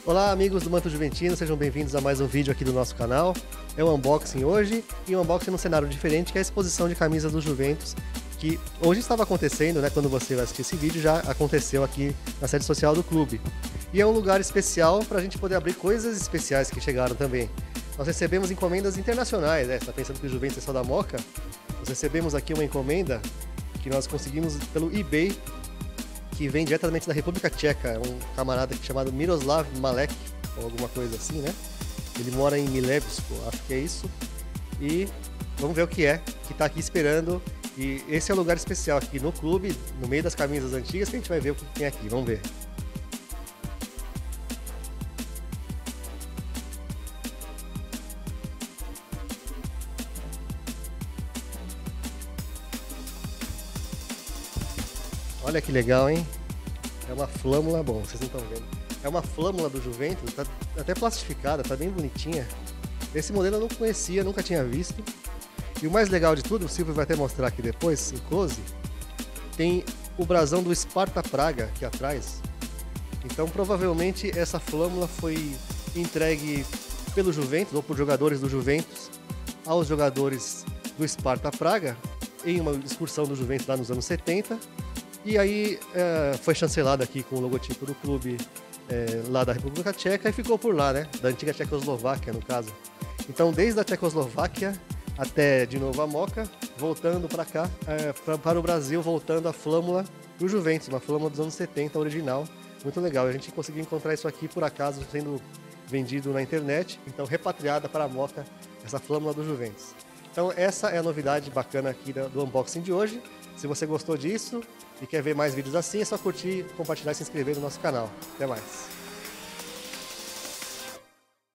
Olá amigos do Manto Juventino, sejam bem-vindos a mais um vídeo aqui do nosso canal. É um unboxing hoje, e um unboxing num cenário diferente, que é a exposição de camisas do Juventus, que hoje estava acontecendo, né, quando você vai assistir esse vídeo, já aconteceu aqui na sede social do clube. E é um lugar especial para a gente poder abrir coisas especiais que chegaram também. Nós recebemos encomendas internacionais, né? Você está pensando que o Juventus é só da Moca? Nós recebemos aqui uma encomenda que nós conseguimos pelo eBay, que vem diretamente da República Tcheca, um camarada chamado Miroslav Malek, ou alguma coisa assim, né? Ele mora em Milevsko, acho que é isso. E vamos ver o que é, que tá aqui esperando. E esse é o lugar especial aqui no clube, no meio das camisas antigas, que a gente vai ver o que tem aqui. Vamos ver. Olha que legal, hein? É uma flâmula, bom, vocês não estão vendo. É uma flâmula do Juventus, tá até plastificada, tá bem bonitinha. Esse modelo eu não conhecia, nunca tinha visto. E o mais legal de tudo, o Silvio vai até mostrar aqui depois, em close, tem o brasão do Sparta Praga aqui atrás. Então provavelmente essa flâmula foi entregue pelo Juventus, ou por jogadores do Juventus, aos jogadores do Sparta Praga, em uma excursão do Juventus lá nos anos 70. E aí foi chancelado aqui com o logotipo do clube lá da República Tcheca e ficou por lá, né? Da antiga Tchecoslováquia, no caso. Então, desde a Tchecoslováquia até de novo a Moca, voltando para cá, para o Brasil, voltando a flâmula do Juventus, uma flâmula dos anos 70 original. Muito legal. A gente conseguiu encontrar isso aqui, por acaso, sendo vendido na internet. Então, repatriada para a Moca, essa flâmula do Juventus. Então, essa é a novidade bacana aqui do unboxing de hoje. Se você gostou disso e quer ver mais vídeos assim, é só curtir, compartilhar e se inscrever no nosso canal. Até mais!